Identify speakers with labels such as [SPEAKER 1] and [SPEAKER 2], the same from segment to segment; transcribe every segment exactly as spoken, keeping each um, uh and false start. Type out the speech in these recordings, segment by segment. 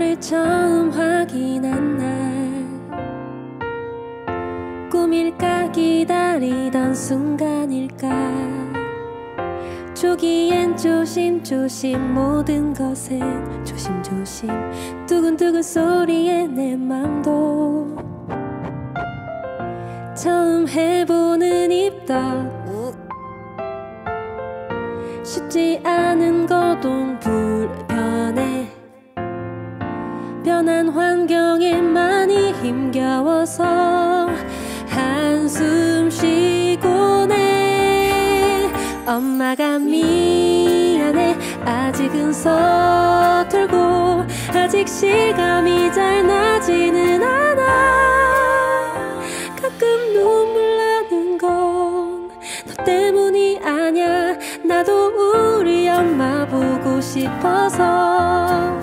[SPEAKER 1] 너를 처음 확인한 날, 꿈일까 기다리던 순간일까. 초기엔 조심조심 모든 것은 조심조심, 두근두근 소리에 내 맘도 처음 해보는 입덕. 쉽지 않은 거동 불편해. 변한 환경에 많이 힘겨워서 한숨 쉬곤 해. 엄마가 미안해, 아직은 서툴고 아직 실감이 잘 나지는 않아. 가끔 눈물 나는 건 너 때문이 아냐. 나도 우리 엄마 보고 싶어서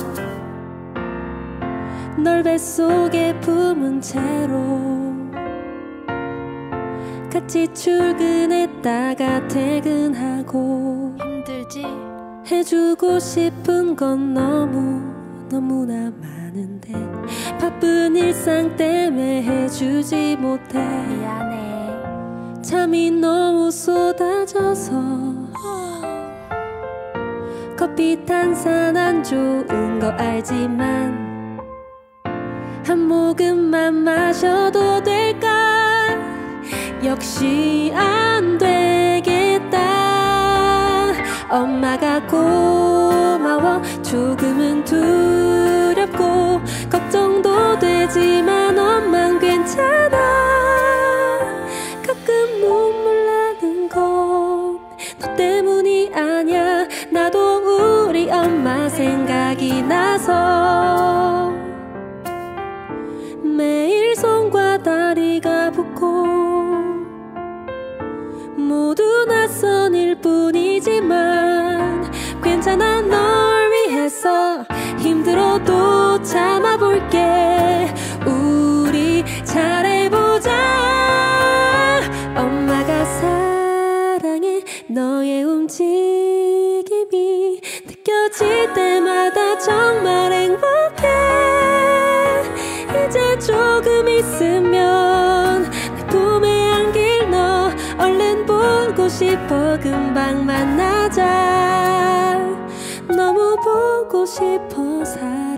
[SPEAKER 1] 널 뱃속에 품은 채로 같이 출근했다가 퇴근하고.
[SPEAKER 2] 힘들지?
[SPEAKER 1] 해주고 싶은 건 너무 너무나 많은데 바쁜 일상 때문에 해주지 못해.
[SPEAKER 2] 미안해.
[SPEAKER 1] 잠이 너무 쏟아져서 커피 탄산 안 좋은 거 알지만 한 모금만 마셔도 될까. 역시 안 되겠다. 엄마가 고마워. 조금은 두렵고 걱정도 되지만 엄만 괜찮아. 가끔 눈물 나는 건 너 때문이 아냐. 나도 우리 엄마 생각이 나서 매일 손과 다리가 붓고 모두 낯선 일뿐이지만 괜찮아. 널 위해서 힘들어도 참아볼게. 우리 잘해보자. 엄마가 사랑해. 너의 움직임이 느껴질 때마다 정말 행복해. 이제 조금 있으면 내 품에 안길 너 얼른 보고 싶어. 금방 만나자. 너무 보고 싶어서.